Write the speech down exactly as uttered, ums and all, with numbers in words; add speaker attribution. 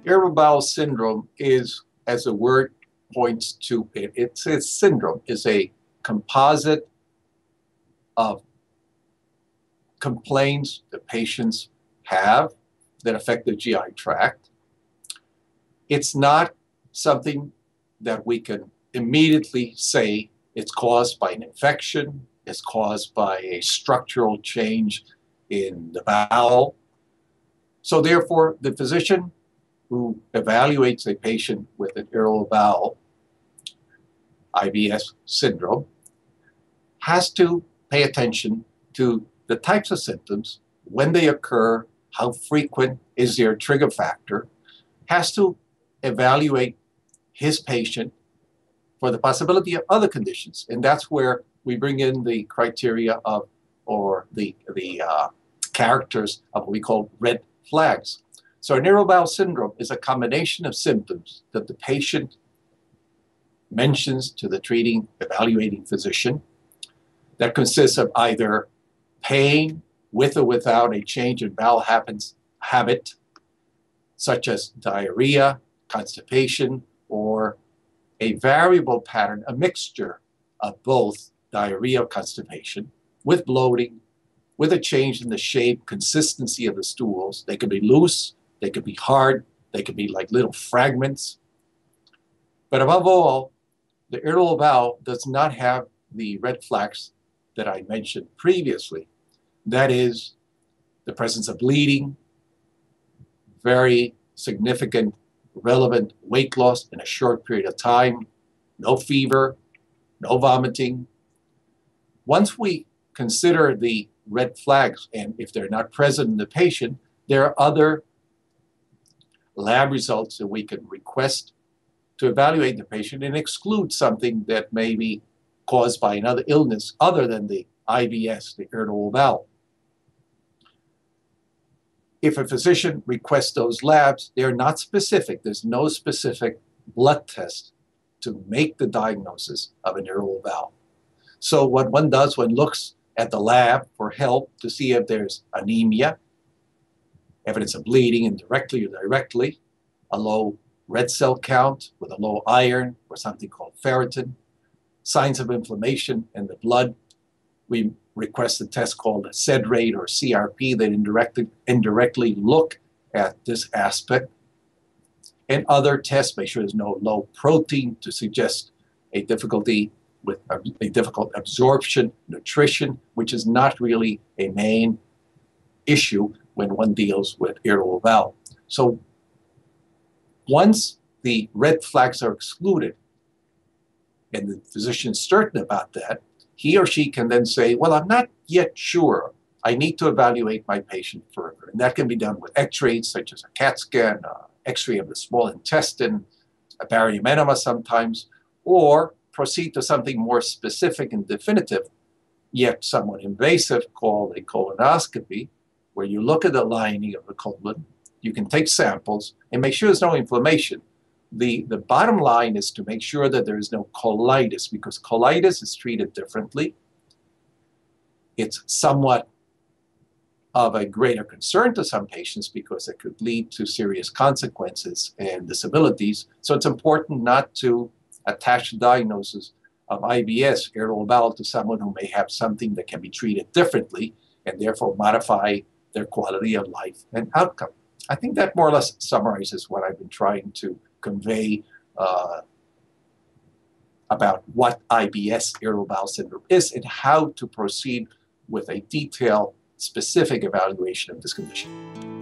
Speaker 1: Irritable bowel syndrome is, as the word points to it, it's a syndrome, is a composite of complaints that patients have that affect the G I tract. It's not something that we can immediately say it's caused by an infection, it's caused by a structural change in the bowel. So therefore, the physician who evaluates a patient with an irritable bowel, I B S syndrome, has to pay attention to the types of symptoms, when they occur, how frequent is their trigger factor, has to evaluate his patient for the possibility of other conditions. And that's where we bring in the criteria of, or the, the uh, characters of what we call red flags. So an irritable bowel syndrome is a combination of symptoms that the patient mentions to the treating, evaluating physician that consists of either pain with or without a change in bowel habits, habit, such as diarrhea, constipation, or a variable pattern, a mixture of both diarrhea, constipation, with bloating, with a change in the shape, consistency of the stools. They could be loose, they could be hard, they could be like little fragments. But above all, the irritable bowel does not have the red flags that I mentioned previously. That is the presence of bleeding, very significant, relevant weight loss in a short period of time, no fever, no vomiting. Once we consider the red flags, and if they're not present in the patient, there are other lab results that we can request to evaluate the patient and exclude something that may be caused by another illness other than the I B S, the irritable bowel. If a physician requests those labs, they're not specific. There's no specific blood test to make the diagnosis of an irritable bowel. So what one does, one looks at the lab for help to see if there's anemia, evidence of bleeding indirectly or directly, a low red cell count with a low iron or something called ferritin, signs of inflammation in the blood. We request a test called a S E D rate or C R P that indirectly, indirectly look at this aspect. And other tests, make sure there's no low protein to suggest a difficulty with a, a difficult absorption, nutrition, which is not really a main issue when one deals with irritable bowel. So once the red flags are excluded, and the physician is certain about that, he or she can then say, well, I'm not yet sure. I need to evaluate my patient further. And that can be done with x-rays, such as a CAT scan, uh, x-ray of the small intestine, a barium enema sometimes, or proceed to something more specific and definitive, yet somewhat invasive, called a colonoscopy, where you look at the lining of the colon, you can take samples and make sure there's no inflammation. The, the bottom line is to make sure that there is no colitis, because colitis is treated differently. It's somewhat of a greater concern to some patients because it could lead to serious consequences and disabilities. So it's important not to attach the diagnosis of I B S, irritable bowel, to someone who may have something that can be treated differently and therefore modify their quality of life and outcome. I think that more or less summarizes what I've been trying to convey uh, about what I B S, irritable bowel syndrome, is and how to proceed with a detailed, specific evaluation of this condition.